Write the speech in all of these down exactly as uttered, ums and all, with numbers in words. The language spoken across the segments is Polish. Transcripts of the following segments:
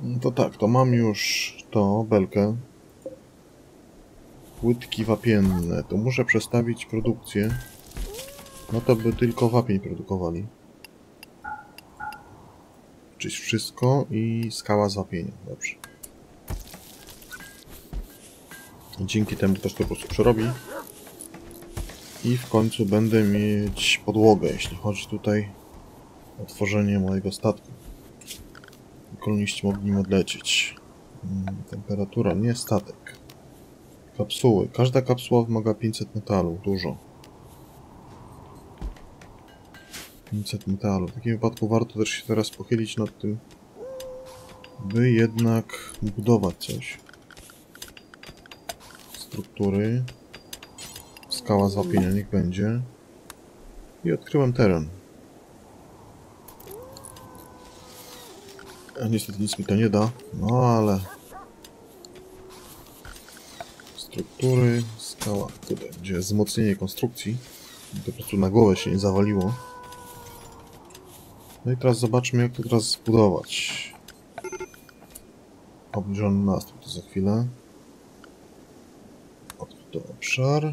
To tak, to mam już to, belkę. Płytki wapienne. To muszę przestawić produkcję. No to by tylko wapień produkowali. Czyli wszystko i skała z wapienia. Dobrze. I dzięki temu ktoś to po prostu przerobi. I w końcu będę mieć podłogę, jeśli chodzi tutaj o tworzenie mojego statku. Koloniści mogli nim odlecieć. Temperatura, nie statek. Kapsuły. Każda kapsuła wymaga pięćset metalu. Dużo. pięćset metalu. W takim wypadku warto też się teraz pochylić nad tym, by jednak budować coś. Struktury. Skała z wapienia niech będzie. I odkryłem teren. A niestety nic mi to nie da. No ale... Struktury. Skała. Tutaj będzie wzmocnienie konstrukcji. To po prostu na głowę się nie zawaliło. No i teraz zobaczmy, jak to teraz zbudować. Obniżony nastrój to za chwilę. Odkryty obszar.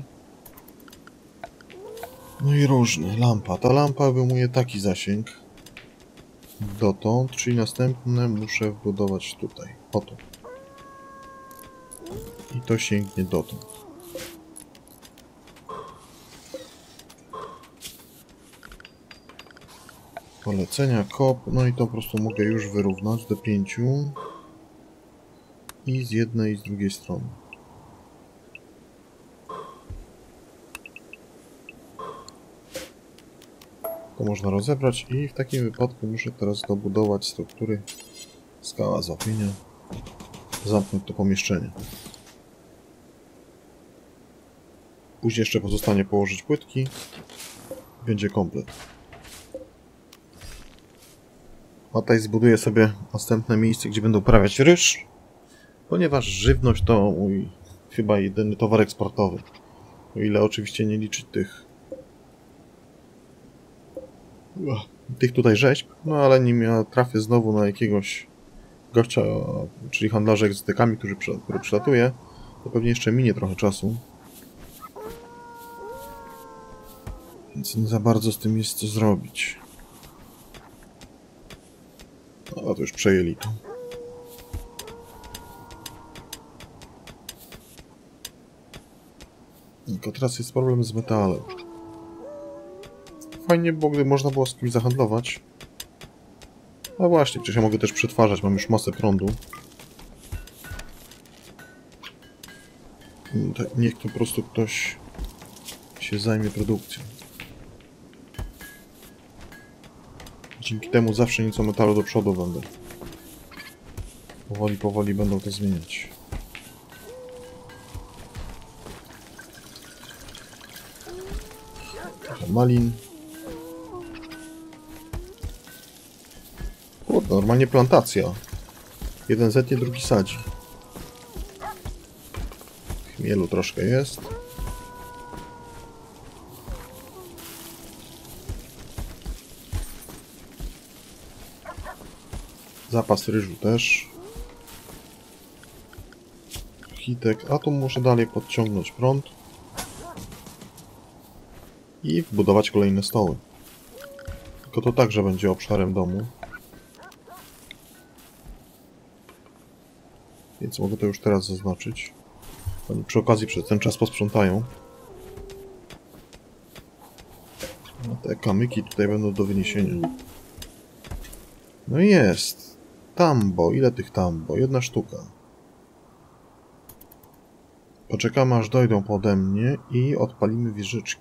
No i różne. Lampa. Ta lampa wyjmuje taki zasięg dotąd, czyli następne muszę wbudować tutaj. Oto. I to sięgnie dotąd. Polecenia, kop. No i to po prostu mogę już wyrównać do pięciu. I z jednej i z drugiej strony. To można rozebrać i w takim wypadku muszę teraz dobudować struktury. Skała z wapienia. Zamknąć to pomieszczenie. Później jeszcze pozostanie położyć płytki. Będzie komplet. A tutaj zbuduję sobie następne miejsce, gdzie będę uprawiać ryż. Ponieważ żywność to mój chyba jedyny towar eksportowy. O ile oczywiście nie liczyć tych tych tutaj rzeźb, no ale nim ja trafię znowu na jakiegoś gościa, czyli handlarza egzotykami, który, który przylatuje, to pewnie jeszcze minie trochę czasu. Więc nie za bardzo z tym jest co zrobić. No to już przejęli to. Tylko teraz jest problem z metalem. Fajnie było, gdy można było z kimś zahandlować. No właśnie, przecież ja mogę też przetwarzać, mam już masę prądu. Niech to po prostu ktoś się zajmie produkcją. Dzięki temu zawsze nieco metalu do przodu będę. Powoli, powoli będą to zmieniać. Trochę malin. Kurde, normalnie plantacja. Jeden zetnie, drugi sadzi. Chmielu troszkę jest. Zapas ryżu też. Hitek, a tu muszę dalej podciągnąć prąd. I wbudować kolejne stoły. Tylko to także będzie obszarem domu. Więc mogę to już teraz zaznaczyć. Oni przy okazji przez ten czas posprzątają. A te kamyki tutaj będą do wyniesienia. No i jest. Tambo. Ile tych tambo? Jedna sztuka. Poczekamy aż dojdą pode mnie i odpalimy wieżyczki.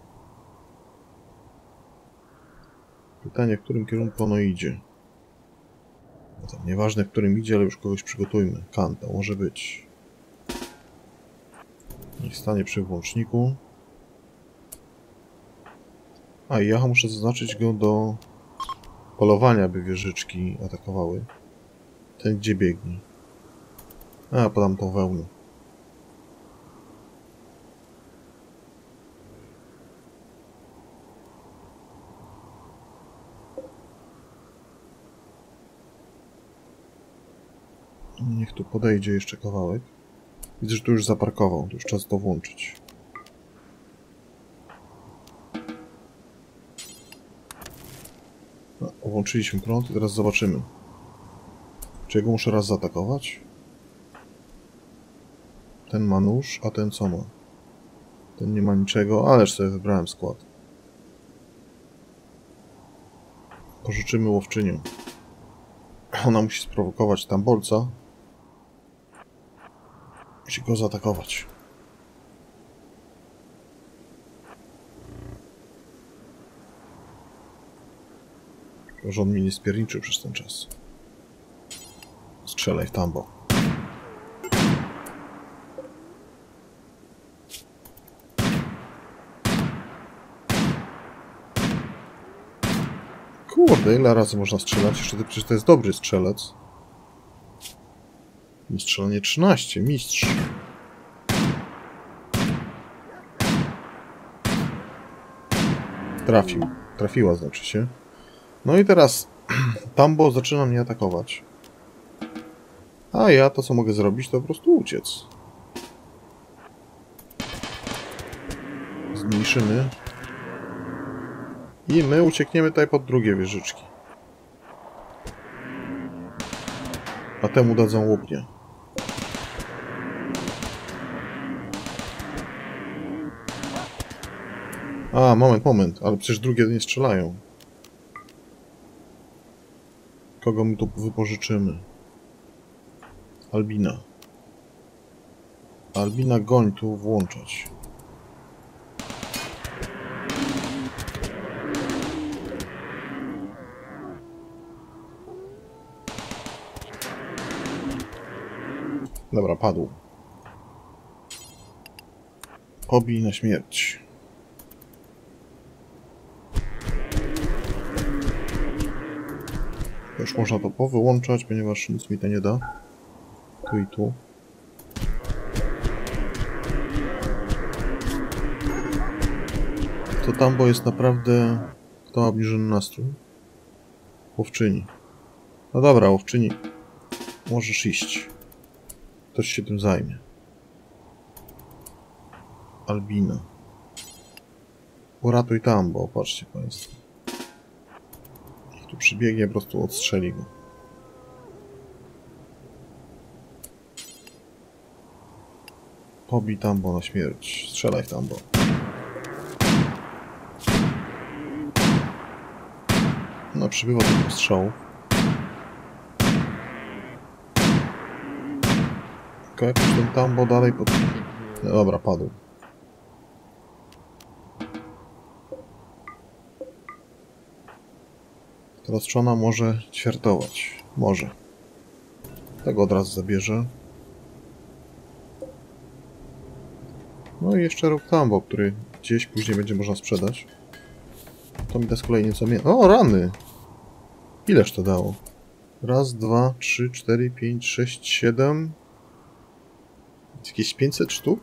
Pytanie, w którym kierunku ono idzie. No to nieważne, w którym idzie, ale już kogoś przygotujmy. Kanta może być. Niech stanie przy włączniku. A i ja muszę zaznaczyć go do polowania, by wieżyczki atakowały. Ten gdzie biegnie? A, podam tą wełnę. Niech tu podejdzie jeszcze kawałek. Widzę, że tu już zaparkował. Tu już czas to włączyć. No, włączyliśmy prąd i teraz zobaczymy. Czy ja go muszę raz zaatakować? Ten ma nóż, a ten co ma? Ten nie ma niczego, ależ sobie wybrałem skład. Pożyczymy łowczynię. Ona musi sprowokować tambolca. Musi go zaatakować. Że on mi nie spierniczył przez ten czas. Strzelaj w tambo. Kurde, ile razy można strzelać? Jeszcze to, przecież to jest dobry strzelec. Strzelanie trzynaście, mistrz. Trafił. Trafiła, znaczy się. No i teraz tambo zaczyna mnie atakować. A ja to, co mogę zrobić, to po prostu uciec. Zmniejszymy. I my uciekniemy tutaj pod drugie wieżyczki. A temu dadzą łupnie. A, moment, moment. Ale przecież drugie nie strzelają. Kogo my tu wypożyczymy? Albina. Albina, goń tu włączać. Dobra, padł. Pobij na śmierć. Już można to powyłączać, ponieważ nic mi to nie da. Tu i tu. To tambo jest naprawdę... Kto ma obniżony nastrój? Łowczyni. No dobra, łowczyni. Możesz iść. Ktoś się tym zajmie. Albina. Uratuj tambo, patrzcie państwo. Niech tu przybiegnie, po prostu odstrzeli go. Pobij tambo na śmierć. Strzelaj w tambo. No, przybywa tylko strzałów. Tylko jakoś ten tambo dalej pod... No dobra, padł. Teraz czy ona może ćwiartować? Może. Tego od razu zabierze. No i jeszcze róg tambo, który gdzieś później będzie można sprzedać. To mi da z kolei nieco mnie... O, rany! Ileż to dało? Raz, dwa, trzy, cztery, pięć, sześć, siedem... Jakieś pięćset sztuk?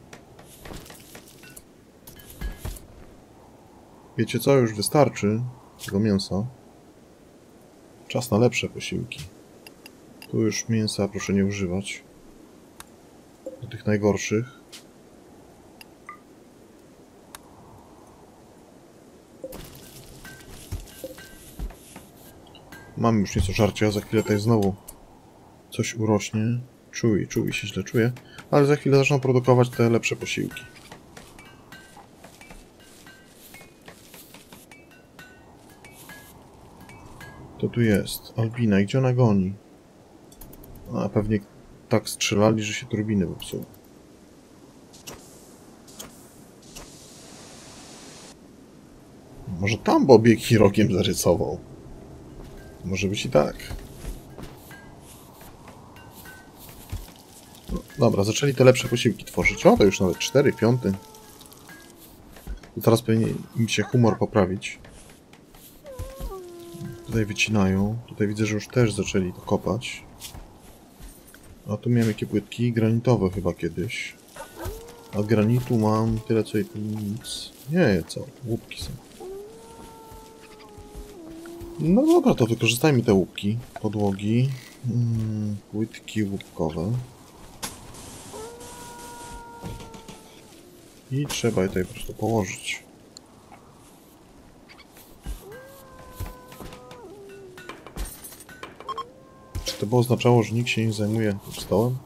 Wiecie co? Już wystarczy tego mięsa. Czas na lepsze posiłki. Tu już mięsa proszę nie używać. Do tych najgorszych. Mam już nieco żarcia, za chwilę tutaj znowu coś urośnie. Czuj, czuj się źle czuje, ale za chwilę zaczną produkować te lepsze posiłki. To tu jest Albina. Gdzie ona goni? A pewnie tak strzelali, że się turbiny popsuły. Może tam bieg i rogiem zarysował. Może być i tak. No, dobra, zaczęli te lepsze posiłki tworzyć. O, to już nawet cztery, piąty. To teraz powinien im się humor poprawić. Tutaj wycinają. Tutaj widzę, że już też zaczęli to kopać. A tu miałem jakie płytki? Granitowe chyba kiedyś. A granitu mam tyle co i tu nic. Nie, co? Łupki są. No dobra, to wykorzystajmy te łupki, podłogi. Hmm, płytki łupkowe. I trzeba je tutaj po prostu położyć. Czy to by oznaczało, że nikt się nie zajmuje tym stołem?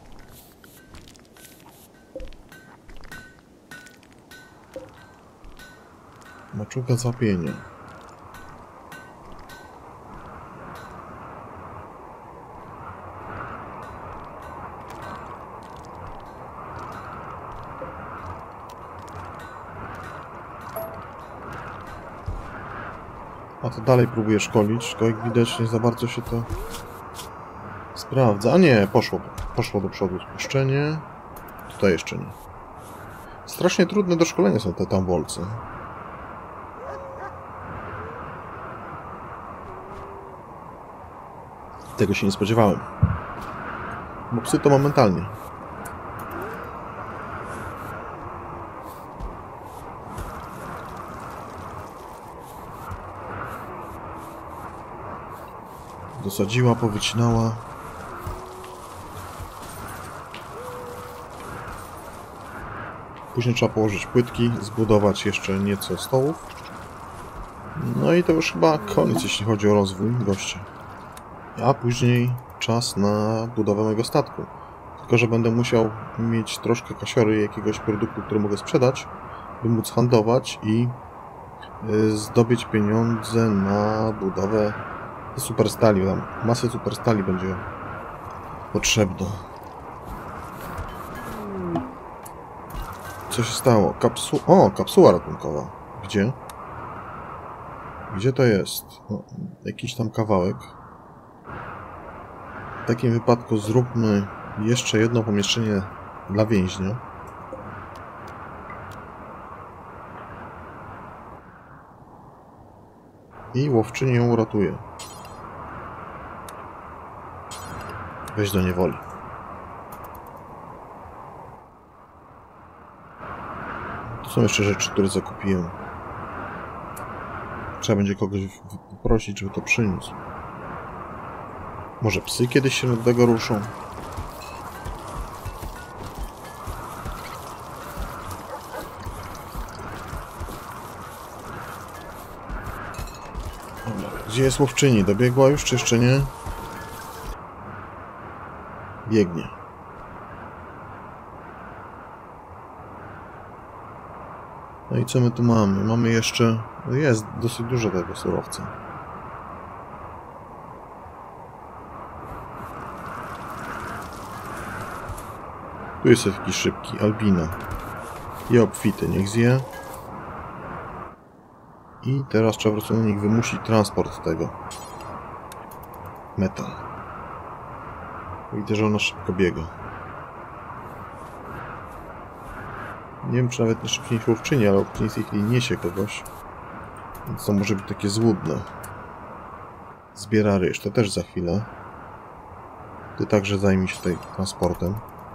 Maczuga złapienia. A to dalej próbuję szkolić, tylko jak widać nie za bardzo się to sprawdza. A nie, poszło, poszło do przodu spuszczenie. Tutaj jeszcze nie. Strasznie trudne do szkolenia są te tambolce. Tego się nie spodziewałem. Bo psy to momentalnie. Dosadziła, powycinała. Później trzeba położyć płytki, zbudować jeszcze nieco stołów. No i to już chyba koniec, jeśli chodzi o rozwój gościa. A później czas na budowę mojego statku. Tylko że będę musiał mieć troszkę kasiory jakiegoś produktu, który mogę sprzedać, by móc handlować i zdobyć pieniądze na budowę superstali. Tam masę superstali będzie potrzebna. Co się stało? Kapsu... O, kapsuła ratunkowa. Gdzie? Gdzie to jest? O, jakiś tam kawałek. W takim wypadku zróbmy jeszcze jedno pomieszczenie dla więźnia. I łowczyni ją uratuje. Weź do niewoli. To są jeszcze rzeczy, które zakupiłem. Trzeba będzie kogoś poprosić, żeby to przyniósł. Może psy kiedyś się do tego ruszą? Dobra, gdzie jest łowczyni? Dobiegła już, czy jeszcze nie? Biegnie. No i co my tu mamy? Mamy jeszcze... Jest dosyć dużo tego surowca. Tu jest jakiś szybki, albina. Je obfity, niech zje. I teraz trzeba po prostu na nich wymusić transport tego. Metal. Widzę, że ona szybko biega. Nie wiem, czy nawet nie szybciej niż łowczyni, ale łowczyni z tej chwili niesie kogoś. Więc to może być takie złudne. Zbiera ryż, to też za chwilę. Ty także zajmij się tutaj transportem.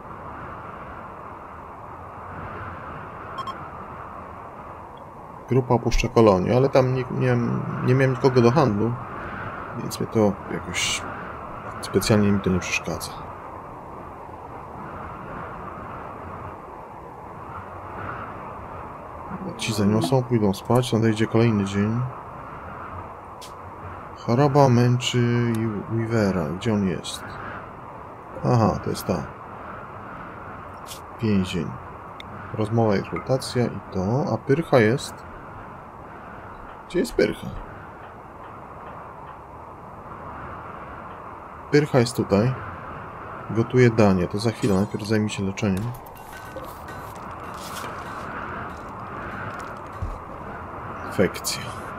Grupa opuszcza kolonię, ale tam nie, nie, nie miałem nikogo do handlu, więc mnie to jakoś specjalnie mi to nie przeszkadza. Ci zaniosą, pójdą spać, nadejdzie kolejny dzień. Choroba męczy Weavera. Gdzie on jest? Aha, to jest ta. Więzień. Rozmowa, eksploatacja i to. A Pyrcha jest? Gdzie jest Pyrcha? Pyrcha jest tutaj. Gotuje danie. To za chwilę. Najpierw zajmie się leczeniem. Infekcja.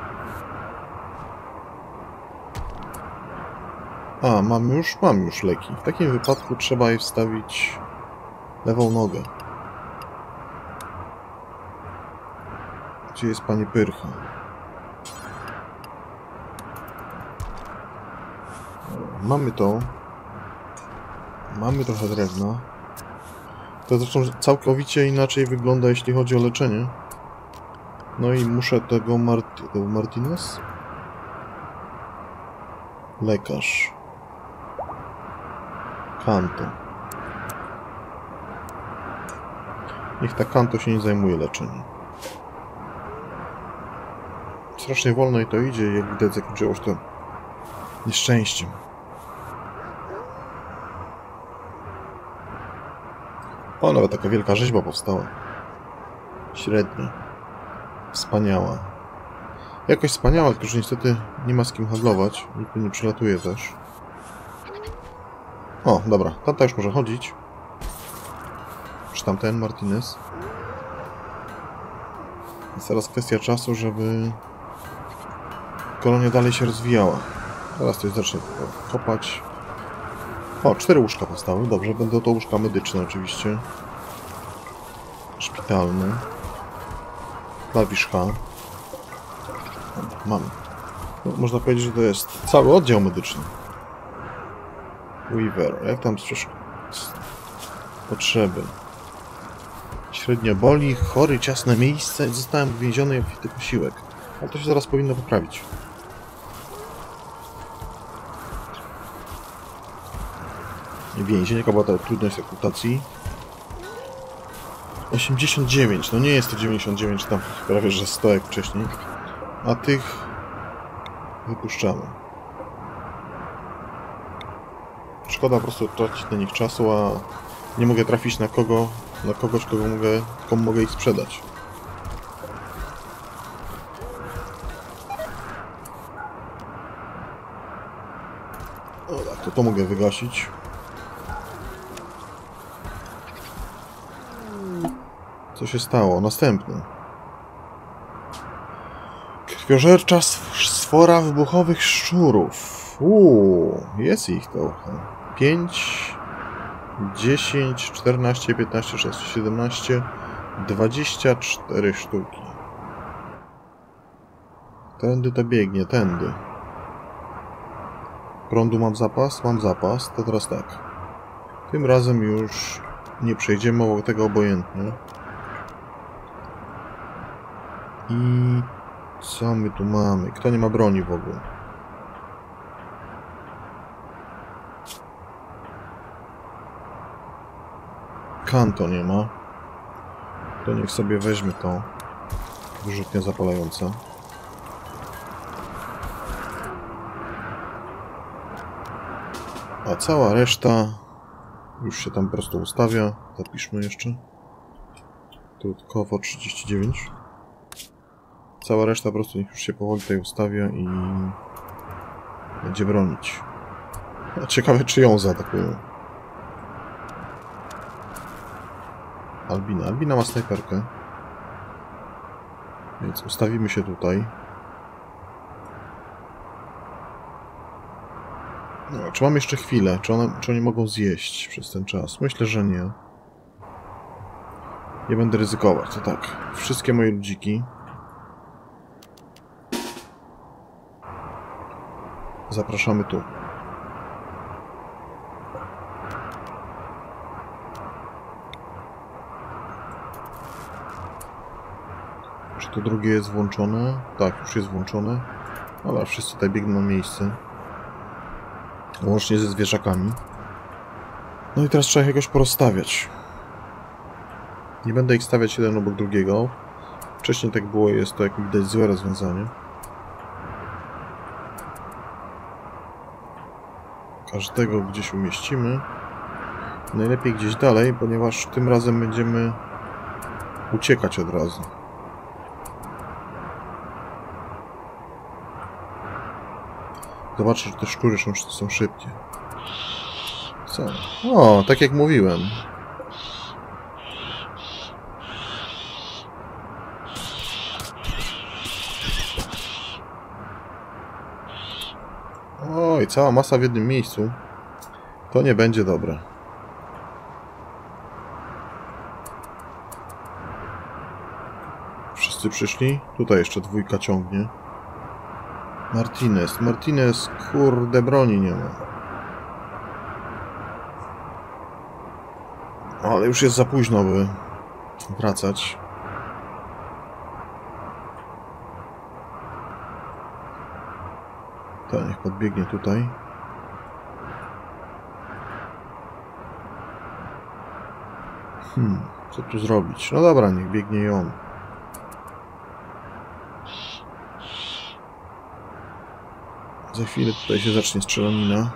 A, mam już, mam już leki. W takim wypadku trzeba je wstawić lewą nogę. Gdzie jest pani Pyrcha? Mamy to. Mamy trochę drewna. To zresztą całkowicie inaczej wygląda, jeśli chodzi o leczenie. No i muszę tego Mart... Martinez? Lekarz. Kanto. Niech ta Kanto się nie zajmuje leczeniem. Strasznie wolno i to idzie, jak widać zakończyło się to nieszczęściem. O, nawet taka wielka rzeźba powstała. Średnia. Wspaniała. Jakoś wspaniała, tylko że niestety nie ma z kim handlować. Nikt nie przylatuje też. O, dobra. Tamta już może chodzić. Czy tamten Martinez. Jest teraz kwestia czasu, żeby kolonia dalej się rozwijała. Teraz coś zacznie kopać. O, cztery łóżka powstały. Dobrze, będą to łóżka medyczne oczywiście. Szpitalne. Klawisz H. Mamy. No, można powiedzieć, że to jest cały oddział medyczny. Weaver. Jak tam przecież potrzeby? Średnio boli, chory, ciasne miejsce. Zostałem uwięziony jak fity posiłek. Ale to się zaraz powinno poprawić. Więzień, jaka była ta trudność rekrutacji? osiemdziesiąt dziewięć, no nie jest to dziewięćdziesiąt dziewięć, tam prawie że sto jak wcześniej. A tych wypuszczamy. Szkoda po prostu tracić na nich czasu, a nie mogę trafić na kogo, na kogoś, kogo mogę, komu mogę ich sprzedać. O tak, to to mogę wygasić. Co się stało? Następny. Krwiożercza sfora wybuchowych szczurów. Uuu, jest ich trochę. pięć, dziesięć, czternaście, piętnaście, szesnaście, siedemnaście, dwadzieścia cztery sztuki. Tędy to biegnie, tędy. Prądu mam zapas? Mam zapas. To teraz tak. Tym razem już nie przejdziemy, bo tego obojętnie. I co my tu mamy? Kto nie ma broni w ogóle? Kanto nie ma. To niech sobie weźmie to. Wyrzutnia zapalająca. A cała reszta już się tam po prostu ustawia. Zapiszmy jeszcze. Dodatkowo trzydzieści dziewięć. Cała reszta po prostu niech już się powoli tutaj ustawia i będzie bronić. A ciekawe, czy ją zaatakują. Albina. Albina ma snajperkę. Więc ustawimy się tutaj. No, czy mam jeszcze chwilę? Czy one, czy oni mogą zjeść przez ten czas? Myślę, że nie. Nie będę ryzykować. To tak. Wszystkie moje ludziki. Zapraszamy tu. Czy to drugie jest włączone? Tak, już jest włączone. Dobra, wszyscy tutaj biegną na miejsce. Łącznie ze zwierzakami. No i teraz trzeba ich jakoś porozstawiać. Nie będę ich stawiać jeden obok drugiego. Wcześniej tak było, jest to jak widać złe rozwiązanie. Każdego gdzieś umieścimy. Najlepiej gdzieś dalej, ponieważ tym razem będziemy uciekać od razu. Zobaczę, że te szczury są, są szybkie. Co? O, tak jak mówiłem. Oj, cała masa w jednym miejscu. To nie będzie dobre. Wszyscy przyszli? Tutaj jeszcze dwójka ciągnie. Martinez. Martinez, kurde, broni nie ma. Ale już jest za późno, by wracać. To niech podbiegnie tutaj. Hmm, co tu zrobić? No dobra, niech biegnie i on. Za chwilę tutaj się zacznie strzelanina.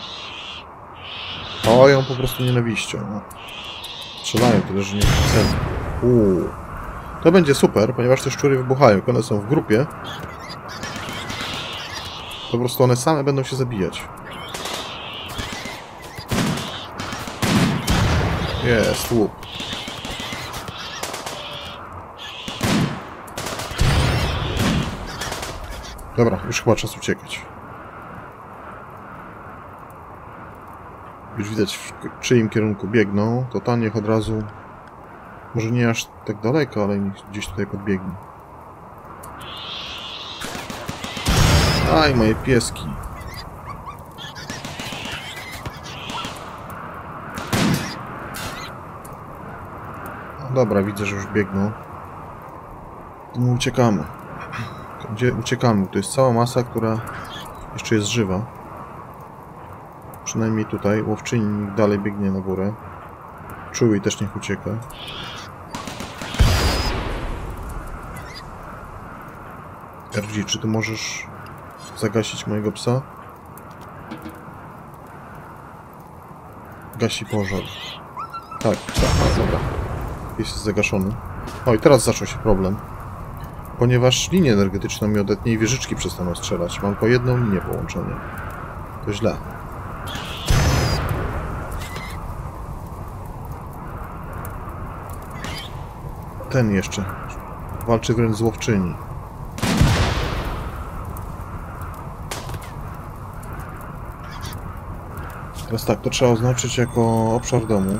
O, ją po prostu nienawiścią. No. Strzelają tyle, że nie chcę. Uuu. To będzie super, ponieważ te szczury wybuchają. Jak one są w grupie, to po prostu one same będą się zabijać. Jest, łup. Dobra, już chyba czas uciekać. Już widać, w czyim kierunku biegną, to ta niech od razu... Może nie aż tak daleko, ale niech gdzieś tutaj podbiegnie. Aj, moje pieski. No dobra, widzę, że już biegną. To my uciekamy. Gdzie uciekamy? To jest cała masa, która jeszcze jest żywa. Przynajmniej tutaj. Łowczyni dalej biegnie na górę. Chewie też niech ucieka. R G, czy ty możesz zagasić mojego psa? Gasi pożar. Tak, tak, dobra. Jest zagaszony. O, i teraz zaczął się problem. Ponieważ linię energetyczną mi odetnie i wieżyczki przestaną strzelać. Mam po jedną linię połączenia. To źle. Ten jeszcze. Walczy wręcz z łowczyni. Teraz tak, to trzeba oznaczyć jako obszar domu.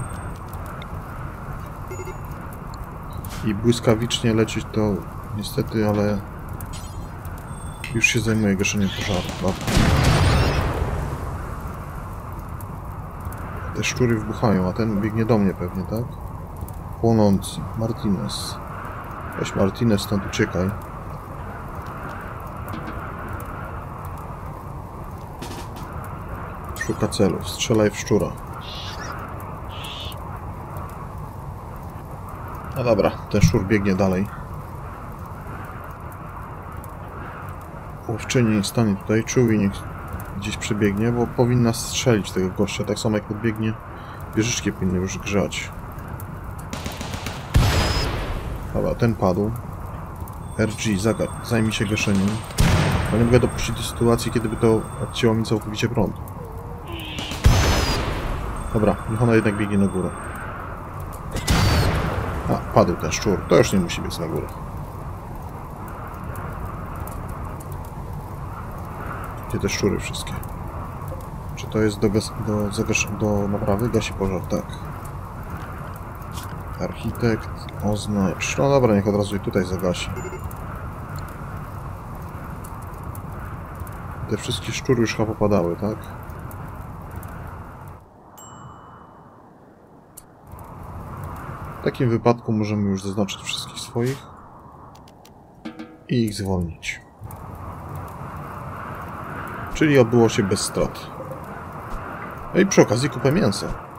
I błyskawicznie lecieć to niestety, ale już się zajmuję gaszeniem pożaru. Dobra. Te szczury wybuchają, a ten biegnie do mnie pewnie, tak? Płonący. Martinez. Weź Martinez, stąd uciekaj. Szuka celów. Strzelaj w szczura. No dobra, ten szczur biegnie dalej. Łowczyni stanie tutaj. Chewie niech gdzieś przebiegnie, bo powinna strzelić tego gościa. Tak samo jak podbiegnie, wieżyczki powinny już grzać. Dobra, ten padł. R G, zajmij się gaszeniem. Bo nie mogę dopuścić do sytuacji, kiedy by to odcięło mi całkowicie prąd. Dobra, niech ona jednak biegnie na górę. A, padł ten szczur. To już nie musi biec na górę. Gdzie te szczury wszystkie? Czy to jest do, do, do, do naprawy? Gasi pożar, tak. Architekt, oznacz. No dobra, niech od razu i tutaj zagasi. Te wszystkie szczury już chyba popadały, tak? W takim wypadku możemy już zaznaczyć wszystkich swoich i ich zwolnić. Czyli odbyło się bez strat. No i przy okazji kupę mięsa.